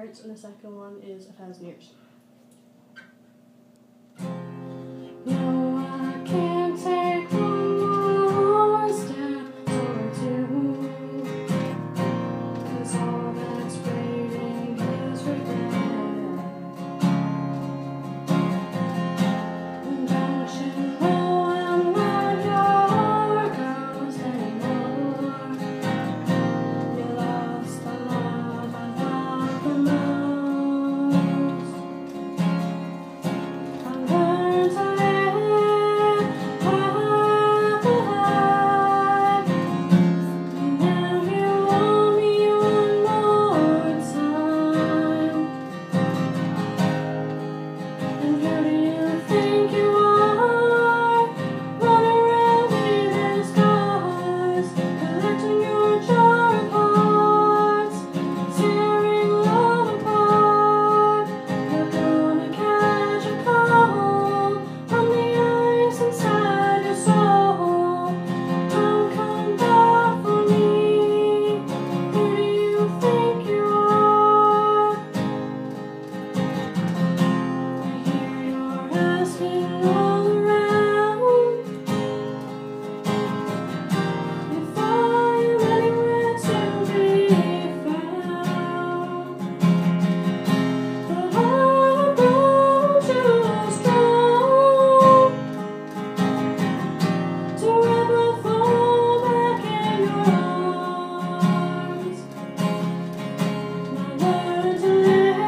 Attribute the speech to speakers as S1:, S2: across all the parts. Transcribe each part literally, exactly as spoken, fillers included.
S1: hearts, and the second one is a thousand years.
S2: No, I can't take one more step or two, 'cause all that's waiting is regret. And don't you know I'm not your ghost anymore? You lost the love I love the most. I learned to live half a life, and now you want me one more time. And who do you think you are? Running around leaving scars, collecting your jar of hearts, tearing love apart. You're gonna catch a cold from the ice inside your soul. Don't come back for me. Who do you think you are? I hear you're asking all around if I'm anywhere to be found. But I'm grown too strong to ever fall back in your arms. I learned to live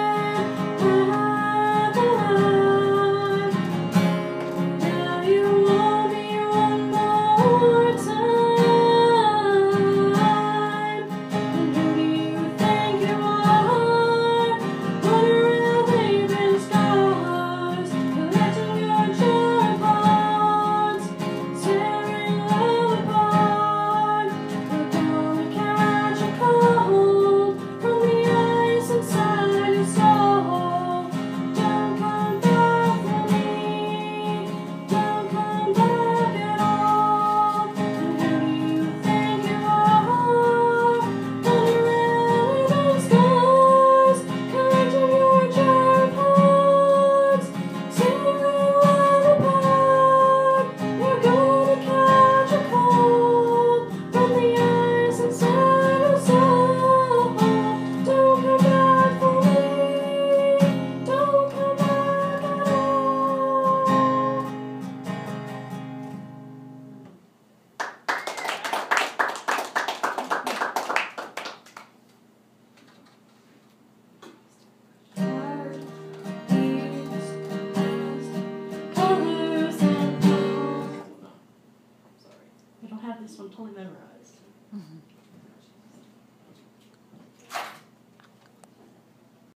S2: half a life. Now you want me one more time. And who do you think you are? Running around leaving scars, collecting your jar of hearts, tearing love apart. You're gonna catch a cold from the ice inside your soul. Don't come back for me. Don't come back at all. And who do you think you are? Running around leaving scars, collecting your jar of hearts, tearing love apart. You're gonna catch a cold from the ice inside your soul. Don't come back for me. Don't come back at all. Heart beats fast, colors and tones.
S1: Sorry. I don't have this one totally memorized.